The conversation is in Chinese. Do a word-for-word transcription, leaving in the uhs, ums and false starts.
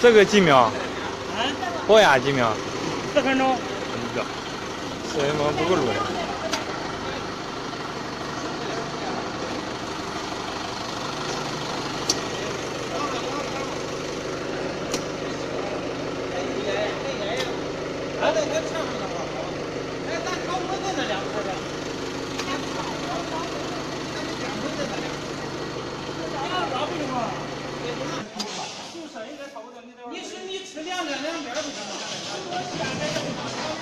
这个几秒？ 啊？ 保压几秒？ 四分钟。 嗯，四分钟不够录的。 你吃你吃两两两边不行吗？